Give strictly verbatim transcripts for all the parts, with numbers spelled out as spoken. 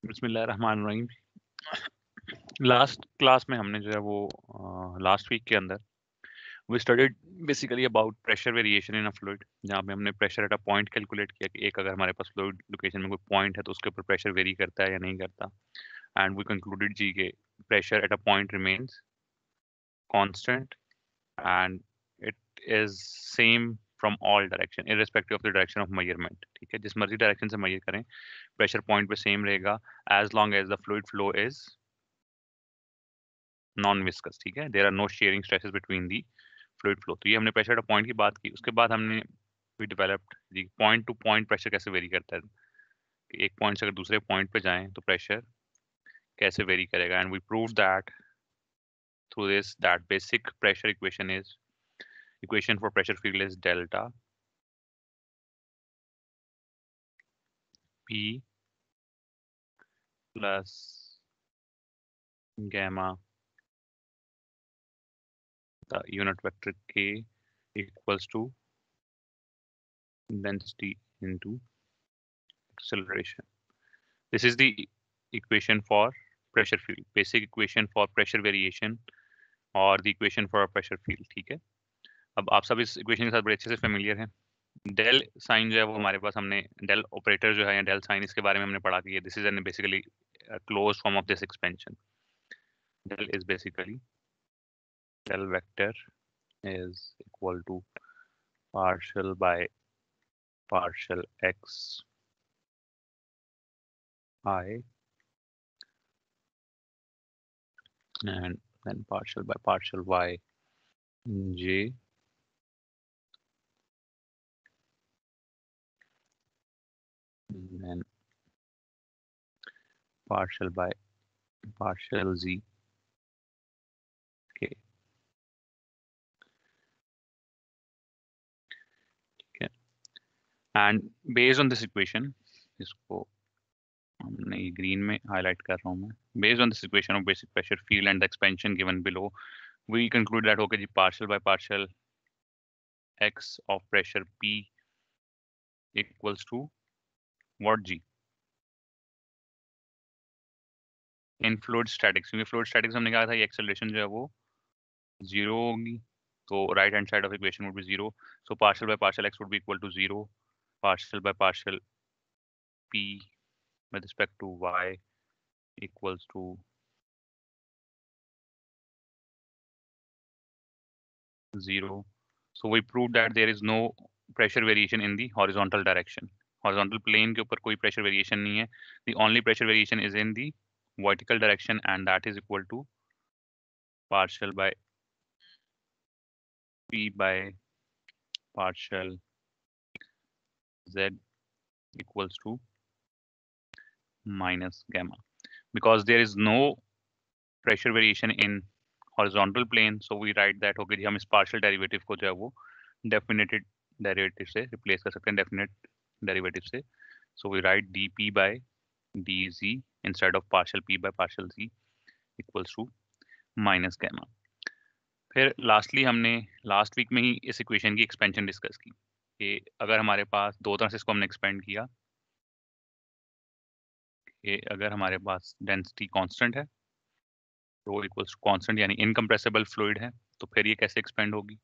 बिस्मिल्लाहिर्रहमानिर्रहीम। Last class में हमने जो है वो लास्ट वीक के अंदर we studied basically about pressure variation in a fluid, जहाँ पे हमने pressure at a point calculate किया कि एक अगर हमारे पास फ्लूइड लोकेशन में कोई पॉइंट है तो उसके ऊपर प्रेशर वेरी करता है या नहीं करता। एंड वी कंक्लूडेड जी के pressure at a point remains constant and it is same from all direction irrespective of the direction of measurement. ठीक है, जिस मर्जी डायरेक्शन से मेजर करें प्रेशर पॉइंट पे सेम रहेगा as long as the fluid flow is non viscous. ठीक है, there are no shearing stresses between the fluid flow. तो ये हमने प्रेशर एट पॉइंट की बात की। उसके बाद हमने वी डेवलप्ड जी पॉइंट टू पॉइंट प्रेशर कैसे वेरी करता है, कि एक पॉइंट से अगर दूसरे पॉइंट पे जाएं तो प्रेशर कैसे वेरी करेगा। And we prove that through this that basic pressure equation is equation for pressure field is delta P plus gamma the unit vector K equals to density into acceleration. This is the equation for pressure field, basic equation for pressure variation और the equation for a pressure field। ठीक है, अब आप सब इस equation के साथ बड़े अच्छे से फेमिलियर हैं। डेल साइन जो है वो हमारे पास, हमने डेल ऑपरेटर जो है या डेल साइन, इसके बारे में हमने पढ़ा कि this is an basically close form of this expansion. Del is basically del vector is equal to partial by partial x I and then partial by partial y j and then partial by partial z k। ठीक है, and based on this equation, इसको हमने green में highlight कर रहा हूँ मैं, based on this equation of basic pressure field and the expansion given below, we conclude that okay ji partial by partial x of pressure p equals to what g in fluid statics। क्योंकि fluid statics हमने कहा था ये acceleration जो है वो zero होगी, तो right hand side of equation would be zero, so partial by partial x would be equal to zero, partial by partial p with respect to y equals to zero. So we proved that there is no pressure variation in the horizontal direction, horizontal plane के ऊपर कोई pressure variation नहीं है, the only pressure variation is in the vertical direction and that is equal to partial by p by partial z equals to minus gamma, because there is no pressure variation in horizontal plane, so we write that okay जी हम इस partial derivative को जो है वो definite derivative से replace कर सकते हैं, definite derivative से, so we write dp by dz instead of partial p by partial z equals to minus gamma। फिर लास्टली हमने लास्ट वीक में ही इस इक्वेशन की एक्सपेंशन डिस्कस की कि अगर हमारे पास दो तरह से इसको हमने एक्सपेंड किया कि अगर हमारे पास डेंसिटी कांस्टेंट है, रो इक्वल्स टू कांस्टेंट यानी इनकम्प्रेसिबल फ्लूइड है, तो फिर ये कैसे एक्सपेंड होगी।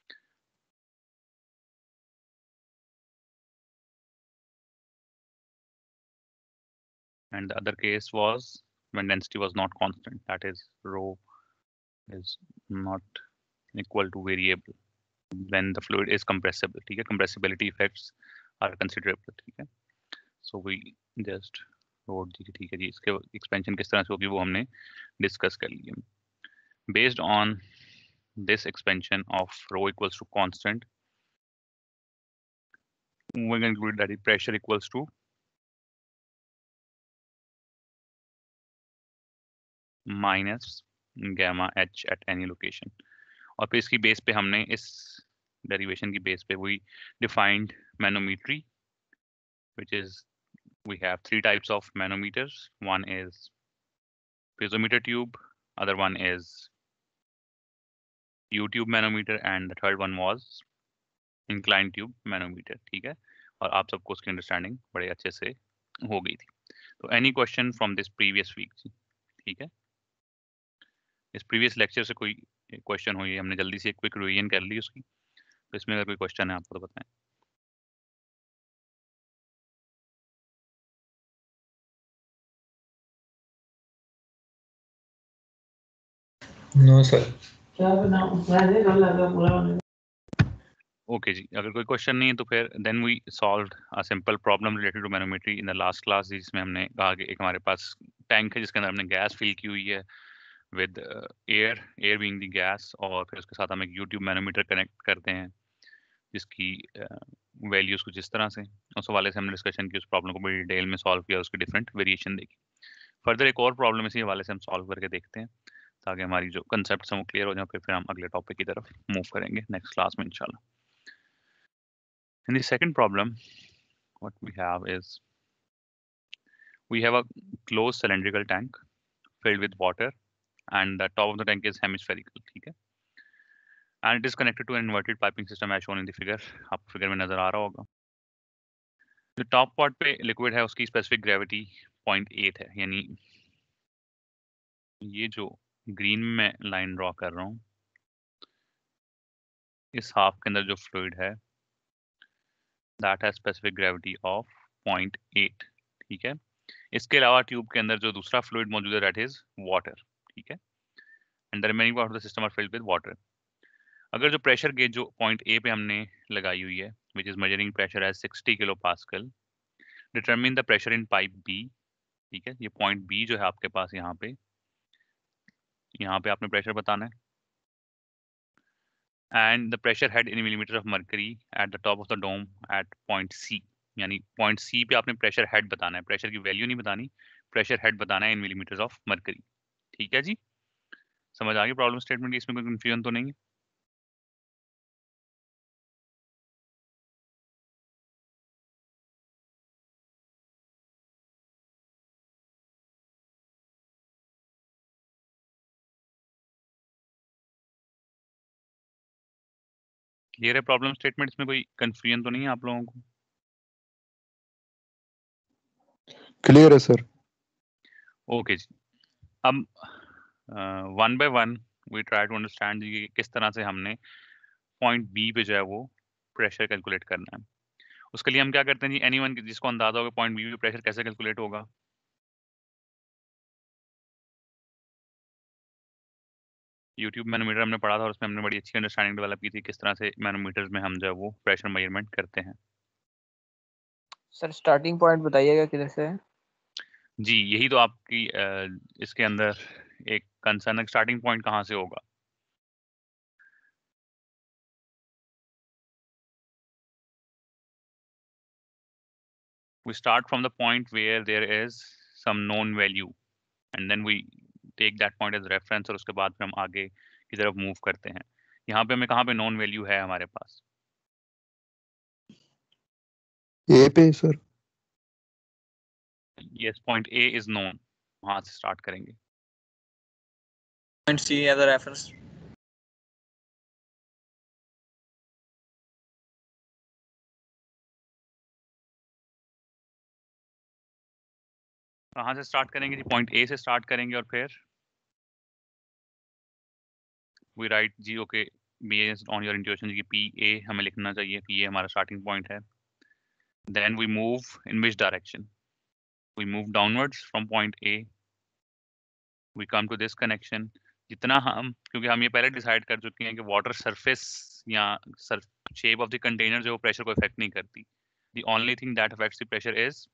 and the other case was when density was not constant, that is rho is not equal to variable when the fluid is compressible। ठीक है, compressibility effects are considerable। ठीक है, so we just wrote जी ठीक है जी, इसके expansion किस तरह से होगी वो हमने डिस्कस कर लिया। based on this expansion of rho equals to constant, we conclude that the pressure equals to minus gamma h at any location। और फिर इसकी बेस पे हमने इस डेरिवेशन की बेस पे we defined manometry, which is we have three types of manometers, one is piezometer tube, other one is U-tube manometer and the third one was inclined tube manometer। ठीक है, और आप सबको उसकी अंडरस्टैंडिंग बड़े अच्छे से हो गई थी। तो any question from this previous week, ठीक है, इस प्रीवियस लेक्चर से कोई क्वेश्चन हुई, हमने जल्दी से एक क्विक रिवीजन कर ली उसकी, तो इसमें अगर कोई क्वेश्चन है आपको तो बताएं। No sir. ओके जी, अगर कोई क्वेश्चन नहीं है तो फिर then we solved a simple problem related to manometry in the last class, जिसमें हमने कहा कि एक हमारे पास टैंक है जिसके अंदर हमने गैस फिल की हुई है with air, air being the gas, और फिर उसके साथ हम एक यूट्यूब मैनोमीटर कनेक्ट करते हैं जिसकी वैल्यूज uh, कुछ इस तरह से, उस हवाले से हमने डिस्कशन की, उस प्रॉब्लम को बड़ी डिटेल में सॉल्व किया, उसकी डिफरेंट वेरिएशन देखी। फर्दर एक और प्रॉब्लम इसी हवाले से हम सॉल्व करके देखते हैं ताकि हमारी जो कंसेप्ट हैं वो क्लियर हो जाए, फिर फिर हम अगले टॉपिक की तरफ मूव करेंगे नेक्स्ट क्लास में इंशाल्लाह। In the second problem, what we have is we have a closed cylindrical tank filled with water and the top of the tank is hemispherical, ठीक है, and it is connected to an inverted piping system as shown in the figure, आपको figure में नजर आ रहा होगा। जो top part पे liquid है उसकी स्पेसिफिक ग्रेविटी पॉइंट एट है, यानी ये जो ग्रीन में लाइन ड्रॉ कर रहा हूँ, इस हाफ के अंदर जो फ्लूइड है that has specific gravity of point eight, ठीक है। इसके अलावा ट्यूब के अंदर जो दूसरा फ्लूइड मौजूद है दैट इज वाटर, ठीक है, and the remaining part of the system are filled with water. अगर जो प्रेशर गेज जो पॉइंट ए पे हमने लगाई हुई है which is measuring pressure as sixty kilo pascal, determine the pressure in pipe B, ठीक है, ये पॉइंट बी जो है आपके पास यहाँ पे, यहाँ पे आपने प्रेशर बताना है, and the pressure head in millimeter of mercury at the top of the dome at point C, यानी पॉइंट सी पे आपने प्रेशर हेड बताना है, प्रेशर की वैल्यू नहीं बतानी, प्रेशर हेड बताना है इन मिलीमीटर ऑफ मर्करी, ठीक है जी। समझ आ गई प्रॉब्लम स्टेटमेंट की, इसमें कोई कंफ्यूजन तो नहीं है? क्लियर है प्रॉब्लम स्टेटमेंट, इसमें कोई कंफ्यूजन तो नहीं है आप लोगों को? क्लियर है सर। ओके जी, अब one by one we try to understand किस तरह से हमने पॉइंट बी पे जो है वो प्रेशर कैलकुलेट करना है। उसके लिए हम क्या करते हैं जी, एनीवन जिसको अंदाजा होगा पॉइंट बी पे प्रेशर कैसे कैलकुलेट होगा, यूट्यूब मैनोमीटर हमने पढ़ा था और उसमें हमने बड़ी अच्छी अंडरस्टैंडिंग डेवलप की थी किस तरह से मैनोमीटर्स में हम जो है वो प्रेशर मेजरमेंट करते हैं। सर स्टार्टिंग पॉइंट बताइएगा किधर से है? जी यही तो आपकी uh, इसके अंदर एक कंसर्न है, स्टार्टिंग पॉइंट कहाँ से होगा। We start from the point where there is some known value and then we take that point as reference, और उसके बाद फिर हम आगे की तरफ मूव करते हैं। यहाँ पे हमें कहाँ पे नॉन वैल्यू है हमारे पास? ए पे sir. Yes, point A is known, वहां से स्टार्ट करेंगे। Point C as a reference. कहाँ से स्टार्ट करेंगे जी? पॉइंट ए से स्टार्ट करेंगे और फिर वी राइट जी, okay, based on your intuition की पी ए हमें लिखना चाहिए, पी ए हमारा स्टार्टिंग पॉइंट है। Then we move in which direction? We move downwards from point A, we come to this connection. जितना हम, क्योंकि हम ये पहले डिसाइड कर चुके हैं कि वाटर सरफेस या शेप ऑफ द कंटेनर जो प्रेशर को इफेक्ट नहीं करती, the only thing that affects the pressure is,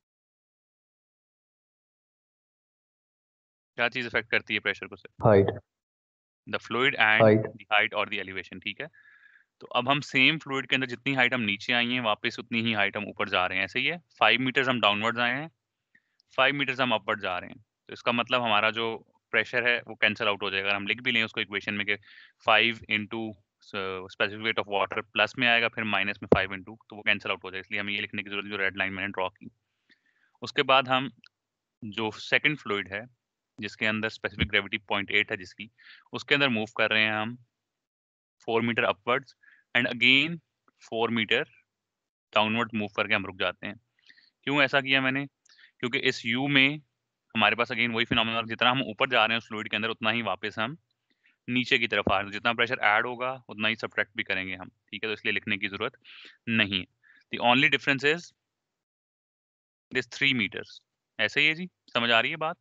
क्या चीज इफेक्ट करती है प्रेशर को सिर्फ? Height. The fluid and height. The height और द एलिवेशन, ठीक है। तो अब हम सेम फ्लूइड के अंदर जितनी हाइट हम नीचे आई हैं वापस उतनी ही हाइट हम ऊपर जा रहे हैं, ऐसे ही है। फाइव मीटर्स हम डाउनवर्ड्स आए हैं, फाइव मीटर्स हम अपवर्ड जा रहे हैं, तो इसका मतलब हमारा जो प्रेशर है वो कैंसिल आउट हो जाएगा। हम लिख भी लें उसको इक्वेशन में कि five into specific weight of water plus में आएगा, फिर माइनस में फाइव इंटू, तो वो कैंसिल आउट हो जाएगा, इसलिए हमें ये लिखने की जरूरत, जो रेड लाइन मैंने ड्रॉ की। उसके बाद हम जो सेकंड फ्लूइड है जिसके अंदर स्पेसिफिक ग्रेविटी पॉइंट एट है जिसकी, उसके अंदर मूव कर रहे हैं हम four meter upwards and again four meter downward move करके हम रुक जाते हैं। क्यों ऐसा किया मैंने? क्योंकि इस u में हमारे पास अगेन वही फिनोमेना, जितना हम ऊपर जा रहे हैं उस फ्लूइड के अंदर उतना ही वापस हम नीचे की तरफ आ रहे हैं, जितना प्रेशर ऐड होगा उतना ही सब्ट्रैक्ट भी करेंगे हम, ठीक है। तो इसलिए लिखने की जरूरत नहीं है। The only difference is this three meters. ऐसे ही है जी, समझ आ रही है बात?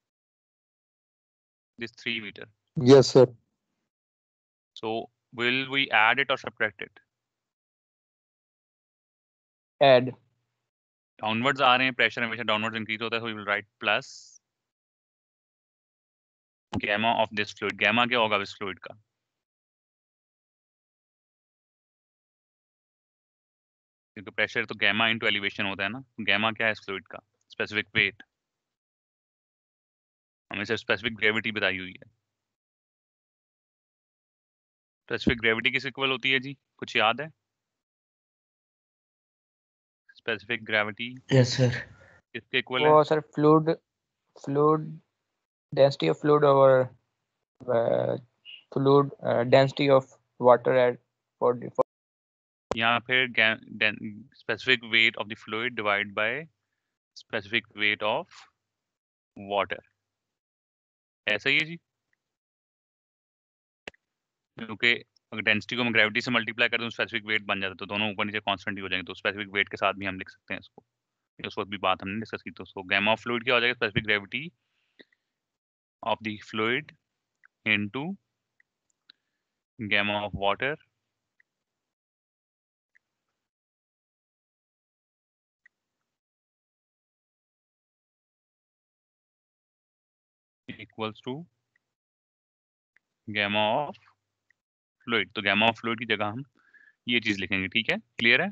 This three meter. Yes, sir. So will we add it or subtract it? Add. Downwards आ रहे हैं, प्रेशर हमेशा डाउनवर्ड्स इंक्रीज होता है, so we will write plus gamma of this fluid. gamma क्या होगा इस फ्लूइड का? क्योंकि प्रेशर तो gamma into elevation होता है ना, gamma क्या है इस फ्लूइड का? Specific weight. हमें सिर्फ स्पेसिफिक ग्रेविटी बताई हुई है। स्पेसिफिक ग्रेविटी किस इक्वल होती है जी, कुछ याद है? Specific gravity Yes, sir. किसके इक्वल है? वो sir fluid fluid density of fluid over uh, fluid uh, density of water at for the for यहाँ फिर specific weight of the fluid divide by specific weight of water. ऐसा ही है जी, क्योंकि अगर डेंसिटी को हम ग्रेविटी से मल्टीप्लाई कर दें तो स्पेसिफिक वेट बन जाता है, तो दोनों ऊपर नीचे कांस्टेंट ही हो जाएंगे, तो स्पेसिफिक वेट के साथ भी हम लिख सकते हैं इसको। उस वक्त भी बात हमने डिस्कस की। तो सो गैमा ऑफ फ्लूइड क्या हो जाएगा? Specific gravity of the fluid into gamma of water equals to gamma of fluid. तो गैमा ऑफ फ्लूइड की जगह हम ये चीज लिखेंगे, ठीक है? क्लियर है?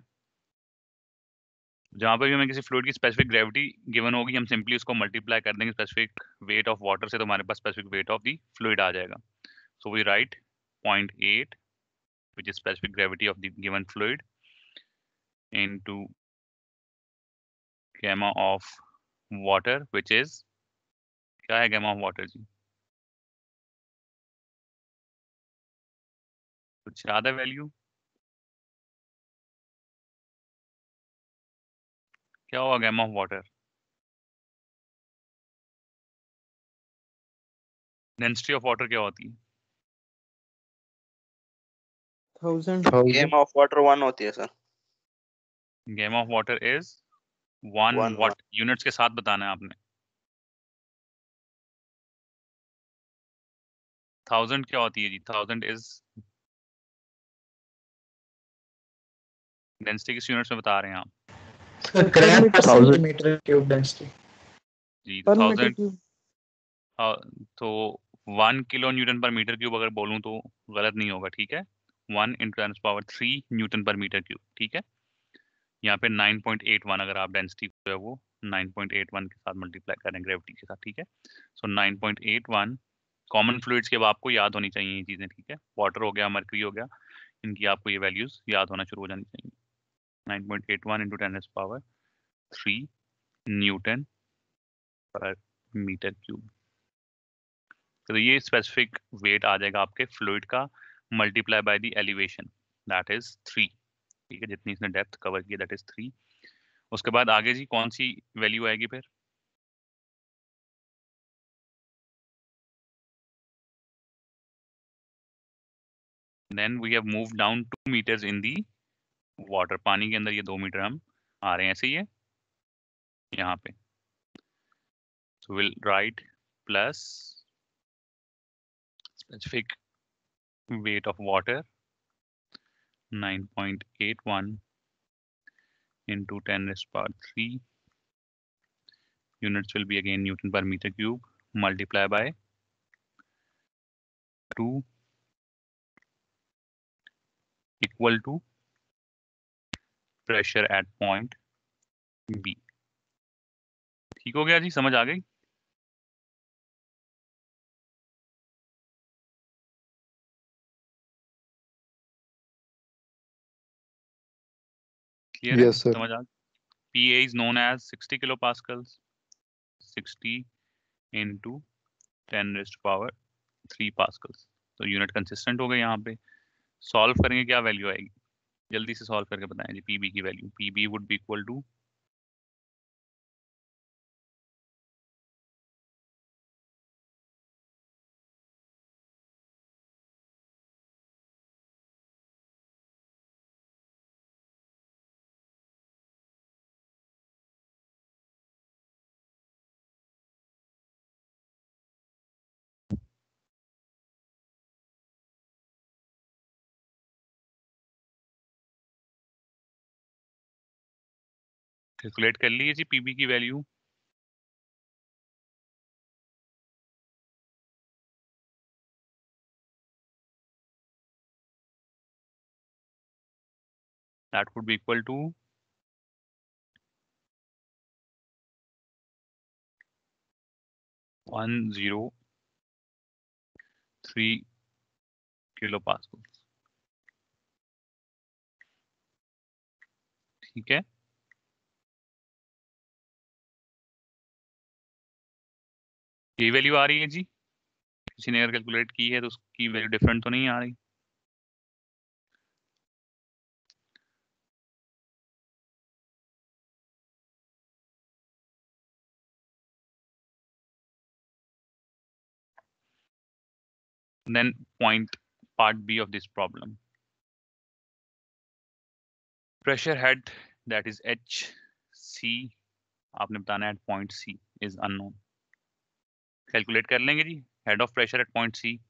जहां पर भी हमें किसी फ्लूइड की स्पेसिफिक ग्रेविटी गिवन होगी, हम सिंपली उसको मल्टीप्लाई कर देंगे स्पेसिफिक वेट ऑफ वाटर से, तो हमारे पास specific weight of the fluid आ जाएगा। So we write point at which is specific gravity of the given fluid into gamma of water which is क्या है gamma of water जी? कुछ याद है वैल्यू? क्या होगा gamma of water? Density of water क्या होती है? Thousand. Gamma of water one होती है sir. gamma of water is one One, what units के साथ बताना है आपने। थाउजेंड क्या होती है जी? थाउजेंड इज डेंसिटी किस यूनिट्स में बता रहे हैं आप Sir, gram per centimeter cube density. जी? Per meter thousand cube. तो one kilo newton per meter cube अगर बोलूं तो गलत नहीं होगा, ठीक है? One into ten power three newton per meter cube, ठीक है? यहाँ पे नाइन पॉइंट एट वन अगर आप डेंसिटी जो है वो नाइन पॉइंट एट वन के साथ मल्टीप्लाई करें ग्रेविटी के साथ, ठीक है? So nine point eight one common fluids के अब आपको याद होनी चाहिए ये चीजें, ठीक है? वाटर हो गया, मर्करी हो गया, इनकी आपको ये वैल्यूज याद होना शुरू हो जानी चाहिए। Nine point eight one into ten power three newton per meter cube. तो ये स्पेसिफिक वेट आ जाएगा आपके फ्लूइड का multiply by the elevation, that is three, ठीक है? जितनी इसने डेप्थ कवर की दैट इज थ्री। उसके बाद आगे जी कौन सी वैल्यू आएगी फिर? Then we have move down two meters in the water. पानी के अंदर ये दो मीटर हम आ रहे हैं, ऐसे ही है यहाँ पे। So will write plus specific weight of water nine point eight one into ten raised to power three, units will be again Newton per meter cube, multiply by two equal to pressure at point B। ठीक हो गया जी, समझ आ गई? Clear है? Yes, sir. समझ आ? P A is known as sixty kilopascals, sixty into ten raised to power three pascals। तो unit consistent हो गए। यहाँ पे सॉल्व करेंगे, क्या वैल्यू आएगी? जल्दी से सॉल्व करके बताएं जी। पीबी की value, PB would be equal to calculate कर लीजिए जी पीबी की value. That would be equal to one zero three kilo pascal. ठीक है, ये वैल्यू आ रही है जी। किसी ने अगर कैलकुलेट की है तो उसकी वैल्यू डिफरेंट तो नहीं आ रही। Then point part B of this problem. Pressure head, that is H C, आपने बताना है at point C is unknown. Calculate कर लेंगे जी head of pressure at point C.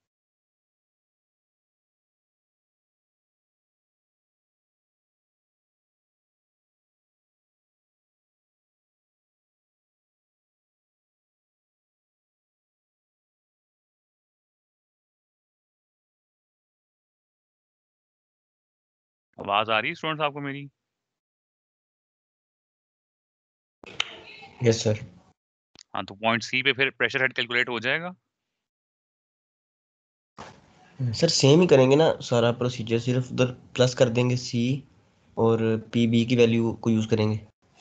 आवाज आ रही है स्टूडेंट्स आपको मेरी? Yes sir. हाँ, तो पॉइंट सी पे फिर प्रेशर हेड कैलकुलेट हो जाएगा। सर सेम ही करेंगे ना सारा प्रोसीजर, सिर्फ उधर प्लस कर देंगे सी और पी बी की वैल्यू को यूज करेंगे।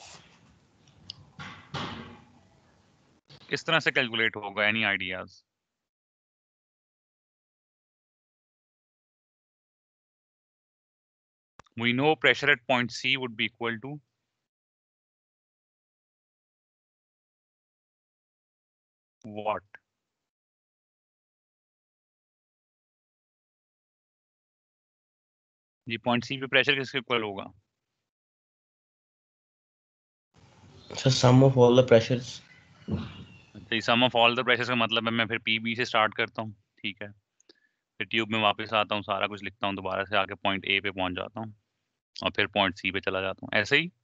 किस तरह से कैलकुलेट होगा, any ideas? We know pressure at point C would be equal to what? ये पॉइंट सी पे प्रेशर किसके इक्वल होगा? Sir sum of all the pressures. तो sum of all the pressures का मतलब है मैं फिर पीबी से स्टार्ट करता हूँ, ठीक है, फिर ट्यूब में वापस आता हूँ, सारा कुछ लिखता हूँ, दोबारा से आके पॉइंट ए पे पहुंच जाता हूँ और फिर पॉइंट सी पे चला जाता हूँ, ऐसे ही।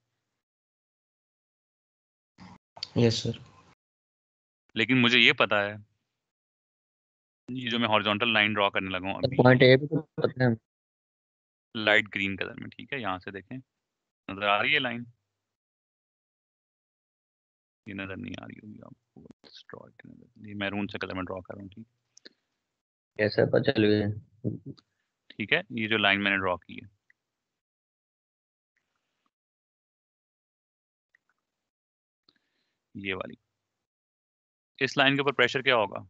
Yes sir. लेकिन मुझे ये पता है, ये जो मैं हॉरिजॉन्टल लाइन ड्रॉ करने लगा हूँ अभी, पॉइंट ए पे तो पता है। लाइट ग्रीन कलर में, ठीक है, यहाँ से देखें, नजर आ रही है लाइन? ये नजर नहीं आ रही होगी आपको, ड्रॉ ये मैरून से कलर में ड्रॉ कर रहा हूँ, ठीक कैसे पता चल गया? ठीक है, ये जो लाइन मैंने ड्रॉ की है, ये वाली, इस लाइन के ऊपर प्रेशर क्या होगा?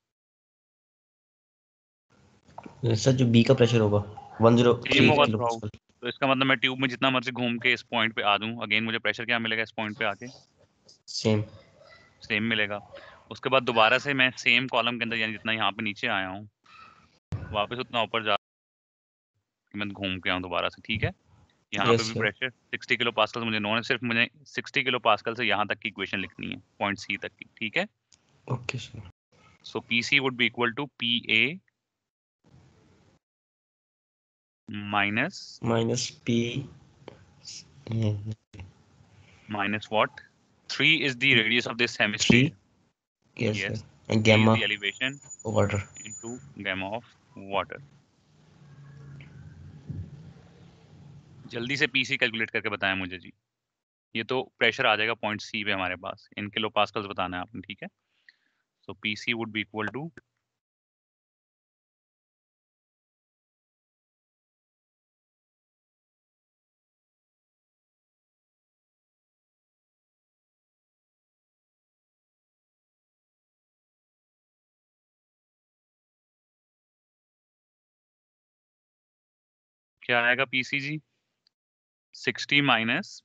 सर जो बी का प्रेशर होगा वन जीरो सेम थ्री होगा किलो थ्रू आउट। पास्कल। तो इसका मतलब मैं ट्यूब में जितना मर्जी घूम के इस पॉइंट पे आ दूं, अगेन मुझे प्रेशर क्या मिलेगा इस पॉइंट पे आके? सेम। सेम मिलेगा। उसके बाद दोबारा से मैं सेम कॉलम के अंदर, यानी जितना यहाँ पे नीचे आया हूँ, वापस उतना ऊपर जा मैं घूम के आऊँ दोबारा से, ठीक है। यहाँ पे यस भी sir. Pressure sixty kilo pascal मुझे नॉन है, सिर्फ मुझे सिक्सटी किलो पास्कल से यहाँ तक की इक्वेशन लिखनी है, पॉइंट सी तक की, ठीक है। Okay sir. So P C would be equal to P A minus minus P minus what? Three is the radius of this three. Hemisphere. Yes Yes, सर। P is gamma the elevation water. into gamma of water. जल्दी से PC calculate करके बताएं मुझे जी। ये तो pressure आ जाएगा point C पे हमारे पास, इन किलो पास्कल्स बताना है आपने, ठीक है। So PC would be equal to क्या आएगा पीसी जी? Sixty minus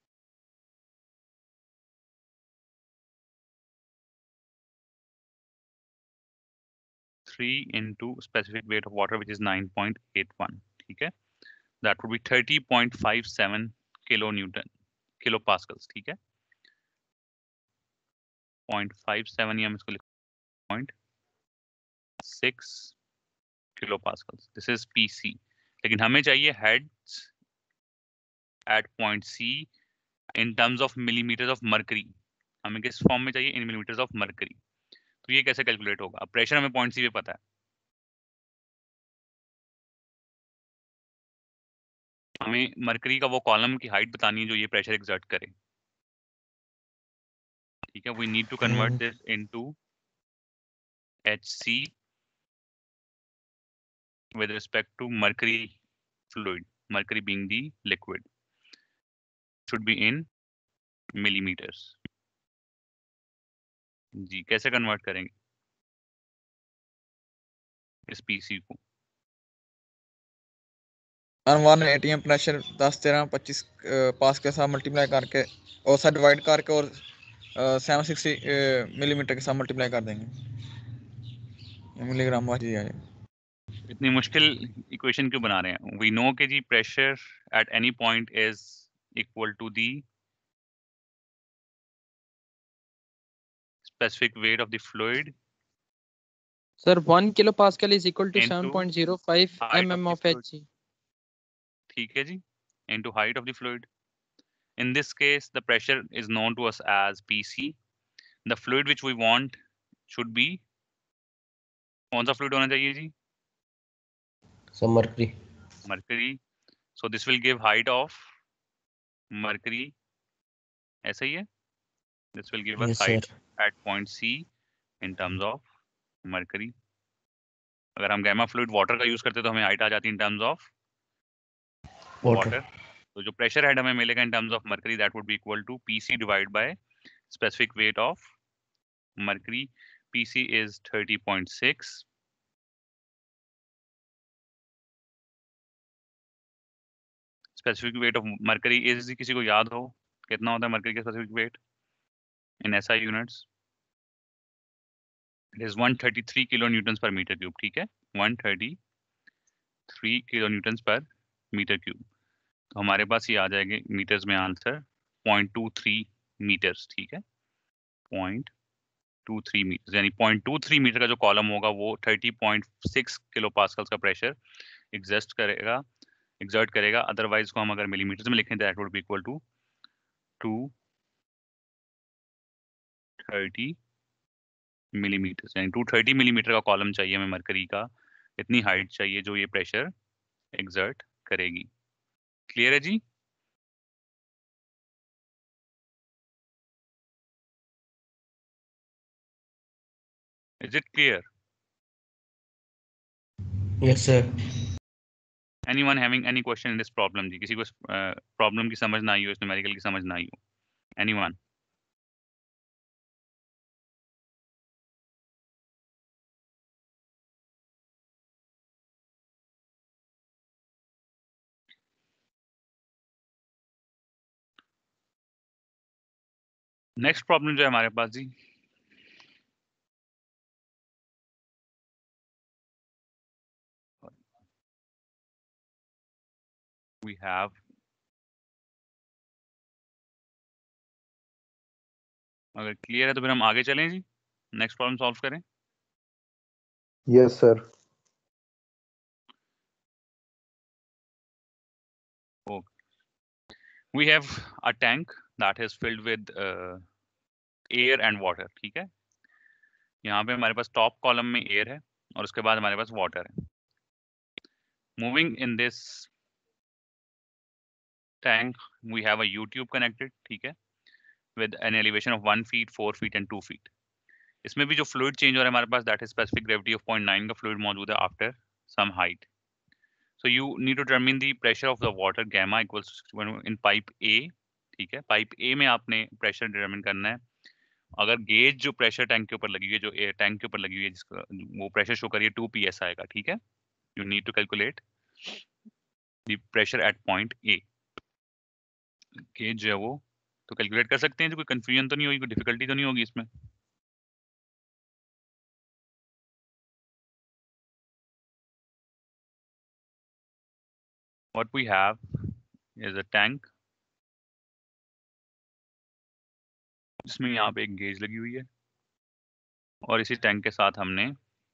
three into specific weight of water which is nine point eight one, ठीक है। That would be thirty point five seven kilo newton kilo pascals, ठीक है। Point five seven ही हम इसको लिख point six kilo pascals, this is PC. लेकिन हमें चाहिए heads at point C in terms of millimeters of mercury, हमें किस फॉर्म में चाहिए, इन मिलीमीटर्स ऑफ मरकरी। तो ये कैसे कैलकुलेट होगा? प्रेशर हमें पॉइंट सी पे पता है, हमें मरकरी का वो कॉलम की हाइट बतानी है जो ये प्रेशर एक्सर्ट करे, ठीक है। We need to convert this into H C with respect to mercury fluid, mercury being the liquid, should be in millimeters। जी कैसे कन्वर्ट करेंगे इस पीसी को? वन एटीएम प्रेशर दस तेरह पच्चीस पास के साथ मल्टीप्लाई करके और साथ डिवाइड करके और सेवन सिक्सटी मिलीमीटर के साथ मल्टीप्लाई कर देंगे, मिलीग्राम वाट जी आएगा। इतनी मुश्किल इक्वेशन क्यों बना रहे हैं? वी नो कि जी pressure at any point is equal to the specific weight of the fluid Sir, one kilopascal is equal to into seven point zero five height mm of of the fluid, Hg. ठीक है जी, into height of the fluid। In this case the pressure is known to us as P C। the fluid which we want should be, कौन सा fluid होना चाहिए जी? some mercury। mercury। so this will give height of mercury, ऐसा ही है, this will give us yes height sir। at point C in terms of mercury। अगर हम gamma fluid water का यूज करते तो हमें हाइट आ जाती in terms of water। Water. तो जो प्रेशर हेड हमें मिलेगा in terms of mercury, that would be equal to PC divide by specific weight of mercury. PC is thirty point six, specific weight of mercury is, किसी को याद हो कितना होता है मरकरी का specific weight in SI units? It is one thirty three kilo newton per meter cube, ठीक है, one thirty three kilo newton per meter cube. तो हमारे पास ये आ जाएंगे मीटर्स में answer point two three meters, ठीक है, पॉइंट टू थ्री मीटर, यानी पॉइंट टू थ्री मीटर का जो कॉलम होगा वो thirty point six kilo pascals का प्रेशर एग्जस्ट करेगा एग्जर्ट करेगा। अदरवाइज को हम अगर मिलीमीटर्स में लिखें that would be equal to two thirty millimetre, यानी टू थर्टी मिलीमीटर का कॉलम चाहिए हमें मरकरी का, इतनी हाइट चाहिए जो ये प्रेशर एग्जर्ट करेगी। क्लियर है जी? Is it clear? yes sir। Anyone having any question in this problem जी? किसी को प्रॉब्लम uh, की समझ ना आई हो, इस न्यूमेरिकल की समझ ना आई हो? एनीवन? नेक्स्ट प्रॉब्लम जो है हमारे पास जी, वी हैव अगर क्लियर है तो फिर हम आगे चलें जी, नेक्स्ट प्रॉब्लम सॉल्व करें। Yes, sir. We have a tank that is filled with uh, air and water, ठीक है। यहाँ पे हमारे पास टॉप कॉलम में एयर है और उसके बाद हमारे पास वाटर है। Moving in this tank we have a U tube connected, ठीक है, with an elevation of one feet, four feet and two feet. इसमें भी जो फ्लूइड चेंज हो रहा है हमारे पास, that is specific gravity of point nine का फ्लूइड मौजूद है after some height. So you need to determine the pressure of the water gamma equals to in pipe A, ठीक है। पाइप A में आपने प्रेशर डिटरमिन करना है। अगर गेज जो प्रेशर टैंक के ऊपर लगी हुई है, जो एयर टैंक के ऊपर लगी हुई है, जिसका वो प्रेशर शो करिए टू पी एस आएगा, ठीक है। You need to calculate the pressure at point A. Gauge जो है वो तो कैलकुलेट कर सकते हैं, जो कोई कंफ्यूजन तो नहीं होगी, कोई डिफिकल्टी तो नहीं होगी इसमें? What we have is a tank जिसमें यहाँ पे एक गेज लगी हुई है और इसी टैंक के साथ हमने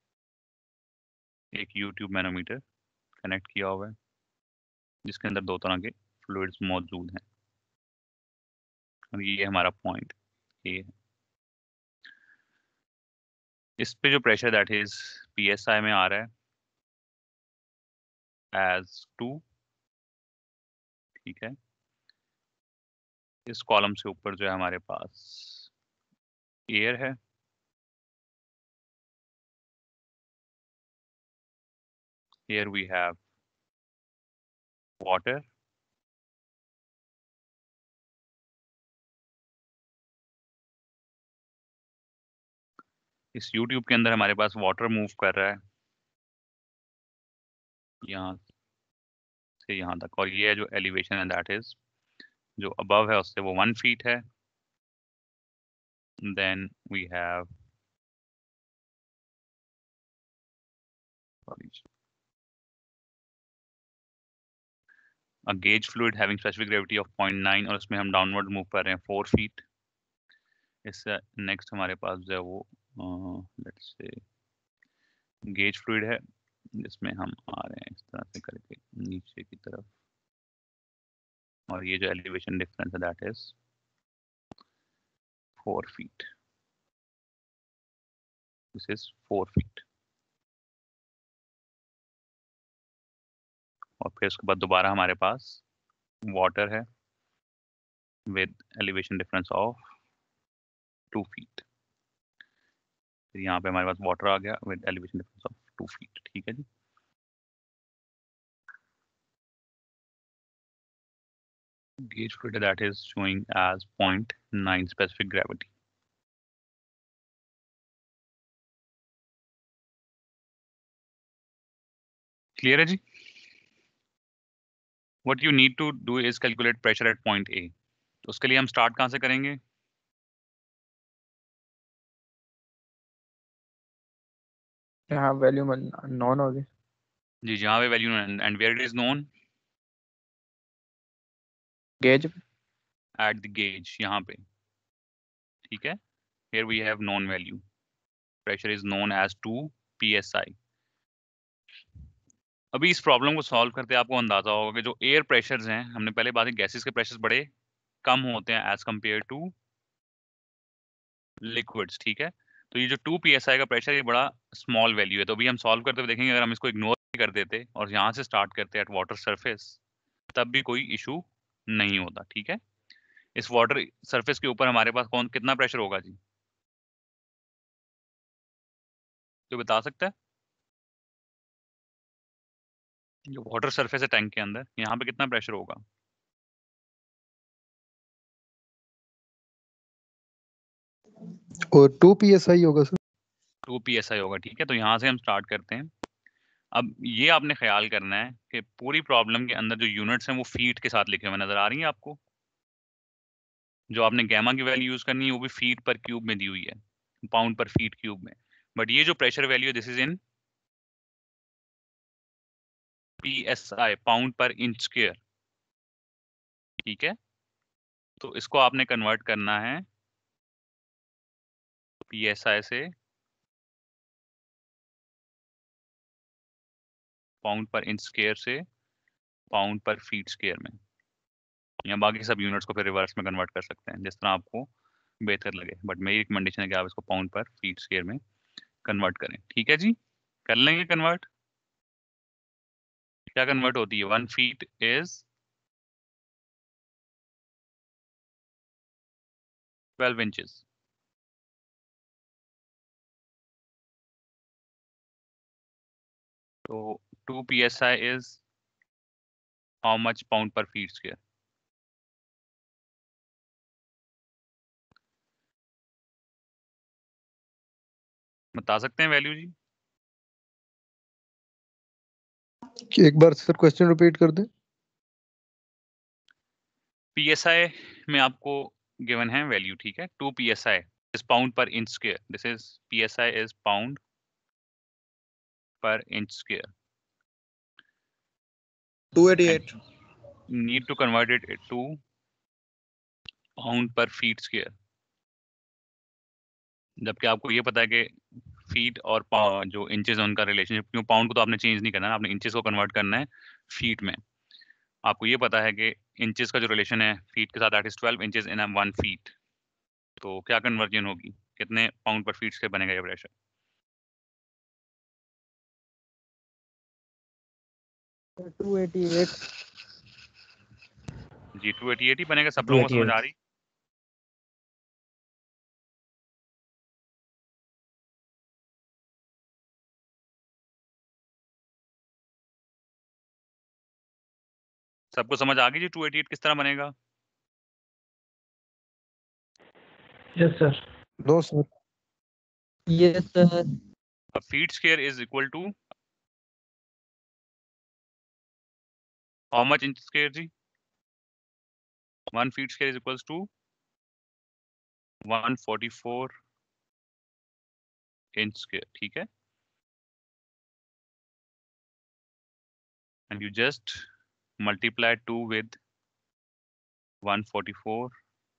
एक यूट्यूब मैनोमीटर कनेक्ट किया हुआ है जिसके अंदर दो तरह के फ्लूइड्स मौजूद हैं। और ये हमारा पॉइंट ए। इस पे जो प्रेशर दैट इज पीएसआई में आ रहा है एज टू, ठीक है। इस कॉलम से ऊपर जो है हमारे पास एयर है, here we have water, इस YouTube के अंदर हमारे पास वाटर मूव कर रहा है यहाँ से यहाँ तक, और ये जो एलिवेशन है दैट इज जो अबव है उससे वो वन फीट है। Then we have a gauge fluid having specific gravity of zero point nine और उसमें हम डाउनवर्ड मूव कर रहे हैं फोर फीट। इससे नेक्स्ट हमारे पास जो है वो लेट्स से गेज फ्लूइड है जिसमें हम आ रहे हैं इस तरह से करके नीचे की तरफ, और ये जो एलिवेशन डिफरेंस है that is four feet, this is four feet. और फिर उसके बाद दोबारा हमारे पास वाटर है with elevation difference of two feet. फिर यहाँ पे हमारे पास वाटर आ गया with elevation difference of two feet, ठीक है जी। Gauge fluid that is showing as zero point nine specific gravity. Clear है जी? What you need to do is calculate pressure at point A. तो उसके लिए हम स्टार्ट कहाँ से करेंगे? यहाँ वैल्यू नॉन होगी जी, जहाँ पे value and where it is known gauge at the gauge, यहाँ पे, ठीक है। Here we have known value. Pressure is known as two P S I. अभी इस प्रॉब्लम को सॉल्व करते आपको अंदाजा होगा कि जो एयर प्रेशर्स हैं, हमने पहले बात की गैसेस के प्रेशर्स बड़े कम होते हैं एज कंपेयर टू लिक्विड्स, ठीक है। तो ये जो टू पी एस आई का प्रेशर ये बड़ा स्मॉल वैल्यू है। तो अभी हम सॉल्व करते हुए देखेंगे अगर हम इसको इग्नोर कर देते और यहाँ से स्टार्ट करते एट वाटर सरफेस तब भी कोई इशू नहीं होता, ठीक है। इस वाटर सरफेस के ऊपर हमारे पास कौन कितना प्रेशर होगा जी, तो बता सकता है? जो वाटर सरफेस है टैंक के अंदर, यहाँ पे कितना प्रेशर होगा? और टू पी एस आई होगा sir. Two P S I होगा, ठीक है। तो यहाँ से हम स्टार्ट करते हैं। अब ये आपने ख्याल करना है कि पूरी प्रॉब्लम के अंदर जो यूनिट्स हैं वो फीट के साथ लिखे हुए नजर आ रही है आपको। जो आपने गैमा की वैल्यू यूज करनी है वो भी फीट पर क्यूब में दी हुई है, पाउंड पर फीट क्यूब में। बट ये जो प्रेशर वैल्यू है this is in P S I, pound per inch square, ठीक है। तो इसको आपने कन्वर्ट करना है पी एस आई से पाउंड पर इंच स्क्वायर से पाउंड पर फीट स्क्वायर में, या बाकी सब यूनिट्स को फिर रिवर्स में कन्वर्ट कर सकते हैं जिस तरह आपको बेहतर लगे। बट मेरी रिकमेंडेशन है कि आप इसको पाउंड पर फीट स्क्वायर में कन्वर्ट करें, ठीक है जी। कर लेंगे कन्वर्ट। क्या कन्वर्ट होती है? One feet is twelve inches. तो two P S I is how much pound per feet square? बता सकते हैं वैल्यू जी? एक बार सर क्वेश्चन रिपीट कर दें। पी एस आई में आपको गिवन है वैल्यू, ठीक है। Two P S I is pound per inch square, this is P S I is pound per inch square. Two eighty eight need to convert it to pound per feet square, जबकि आपको ये पता है कि feet और जो inches उनका relationship, क्यों पाउंड को तो आपने चेंज नहीं करना है, आपने इंचेस को कन्वर्ट करना है फीट में। आपको ये पता है कि इंचेस का जो रिलेशन है फीट के साथ that is twelve inches in one feet, तो क्या कन्वर्जन होगी, कितने पाउंड पर फीट से बनेगा ये प्रेशर? Two eighty eight. जी टू एटी एट ही बनेगा। सब लोगों को समझ आ रही? सबको समझ आ गई जी टू एटी एट किस तरह बनेगा? Yes sir. No sir. Yes sir. A feet square is equal to how much inch square जी? One feet square is equals to one forty-four inch square, ठीक है? And you just multiply two with one forty-four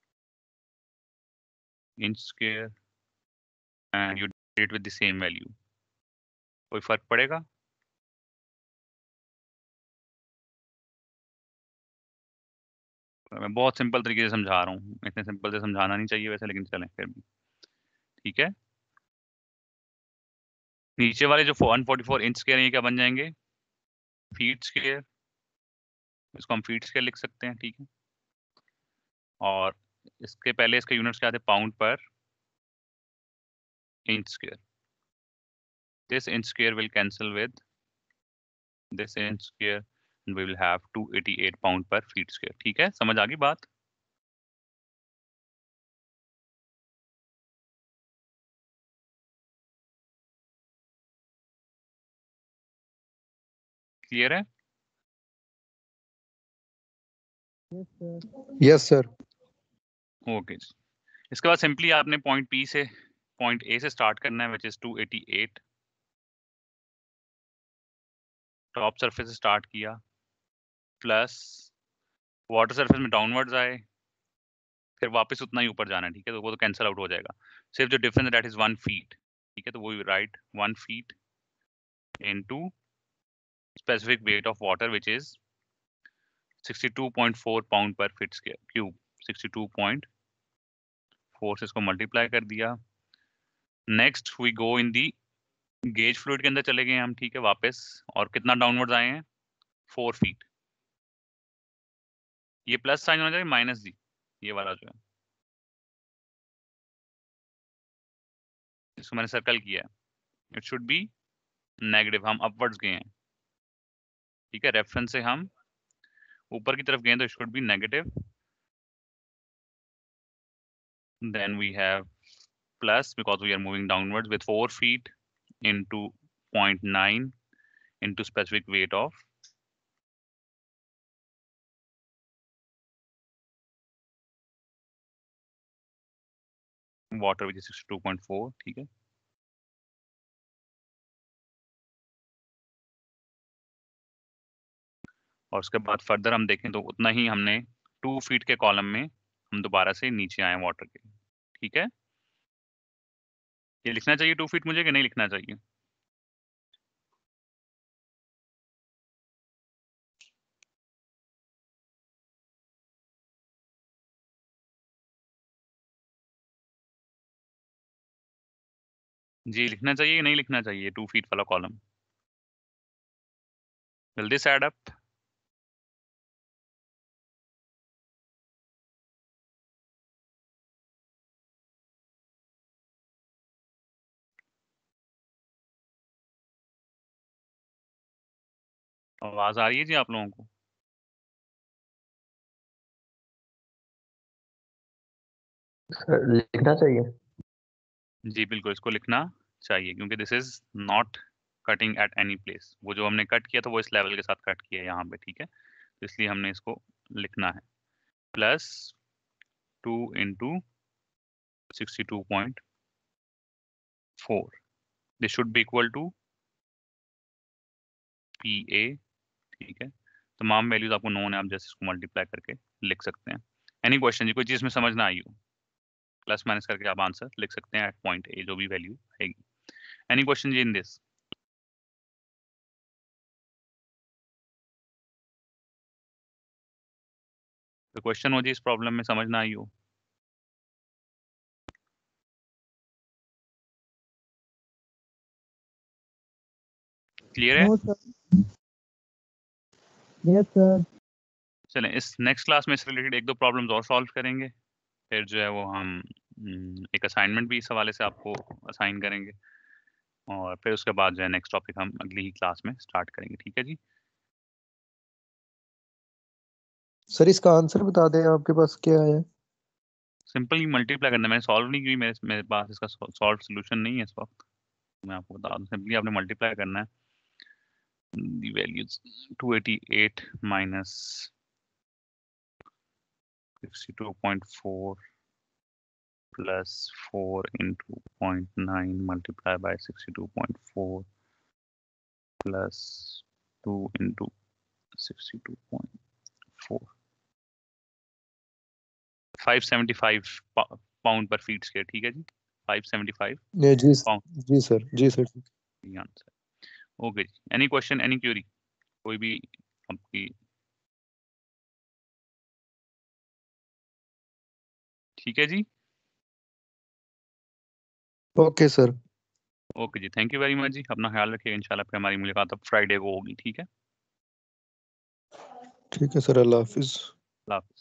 inch square and you did it with the same value. कोई फर्क पड़ेगा? मैं बहुत simple तरीके से समझा रहा हूँ, इतने सिंपल से समझाना नहीं चाहिए वैसे, लेकिन चलें फिर भी, ठीक है? नीचे वाले जो one forty four inch square ये क्या बन जाएंगे? Feet square. इसको हम फीट स्क्वायर लिख सकते हैं, ठीक है? और इसके पहले इसके यूनिट्स क्या थे? Pound per inch square. This inch square will cancel with this inch square and we will have two eighty-eight pound per feet square, ठीक है? समझ आ गई बात? क्लियर है? Yes sir. ओके। इसके बाद सिंपली आपने पॉइंट पी से पॉइंट ए से स्टार्ट करना है, which is two eighty eight. Top surface से स्टार्ट किया, प्लस वाटर सरफेस में डाउनवर्ड्स आए, फिर वापस उतना ही ऊपर जाना है, ठीक है? तो वो तो कैंसिल आउट हो जाएगा। सिर्फ जो डिफरेंस है दैट इज वन फीट, ठीक है? तो वो right one feet into specific weight of water which is sixty two point four pound per feet square cube. Sixty two point four से इसको मल्टीप्लाई कर दिया। Next we go in the gauge fluid के अंदर चले गए हम, ठीक है? वापस, और कितना डाउनवर्ड्स आए हैं? Four feet. ये प्लस साइन होना चाहिए, माइनस जी, ये वाला जो है, इसको मैंने सर्कल किया है, इट शुड बी नेगेटिव। हम अपवर्ड्स गए हैं, ठीक है? रेफरेंस से हम ऊपर की तरफ गए तो it should be negative. Then we have plus because we are moving downwards with four feet into point nine into specific weight of water which is sixty two point four, ठीक है? और उसके बाद फर्दर हम देखें तो उतना ही हमने टू फीट के कॉलम में हम दोबारा से नीचे आए वाटर के, ठीक है? ये लिखना चाहिए टू फीट मुझे कि नहीं लिखना चाहिए? जी लिखना चाहिए कि नहीं लिखना चाहिए टू फीट वाला column? Will this add up? आवाज आ रही है जी आप लोगों को? सर लिखना चाहिए। जी बिल्कुल, इसको लिखना चाहिए क्योंकि this is not cutting at any place. वो जो हमने कट किया था वो इस लेवल के साथ कट किया है यहाँ पे, ठीक है? तो इसलिए हमने इसको लिखना है plus two into sixty two point four. This should be equal to P A, ठीक है? तमाम वैल्यूज आपको नोन है, आप जैसे इसको मल्टीप्लाई करके लिख सकते हैं। एनी क्वेश्चन जी? कोई चीज में समझ ना आई हो, प्लस माइनस करके आप आंसर लिख सकते हैं एट पॉइंट ए, जो भी वैल्यू आएगी। एनी क्वेश्चन जी इन दिस? कोई क्वेश्चन हो जी इस प्रॉब्लम में, समझ ना आई हो? क्लियर है? No sir. Yes sir. चलें, इस नेक्स्ट क्लास में इससे रिलेटेड एक दो प्रॉब्लम्स और सॉल्व करेंगे, फिर जो है वो हम हम्म, एक असाइनमेंट भी इस हवाले से आपको असाइन करेंगे, और फिर उसके बाद जो है नेक्स्ट टॉपिक हम अगली ही क्लास में स्टार्ट करेंगे। ठीक है जी? सर इसका आंसर बता दें, आपके पास क्या है? सिंपल ही मल्टीप्लाई करना है, मैंने सॉल्व नहीं की, मेरे मेरे पास इसका सॉल्व सोल्यूशन नहीं है इस वक्त। मैं आपको बता दूं, सिंपली आपने मल्टीप्लाई करना है the values two eighty eight minus sixty two point four plus four into point nine multiply by sixty two point four plus two into sixty two point four five seventy five pound per feet square. ठीक है जी, five seventy five नहीं जी। Pound जी sir, जी sir. Answer. Okay जी, any question, any query, कोई भी आपकी? ठीक है जी, ओके सर। ओके जी, थैंक यू वेरी मच जी, अपना ख्याल रखिएगा, इंशाल्लाह फिर हमारी मुलाकात अब फ्राइडे को होगी। ठीक है, ठीक है सर, अल्लाह हाफिज। अल्लाह हाफिज़।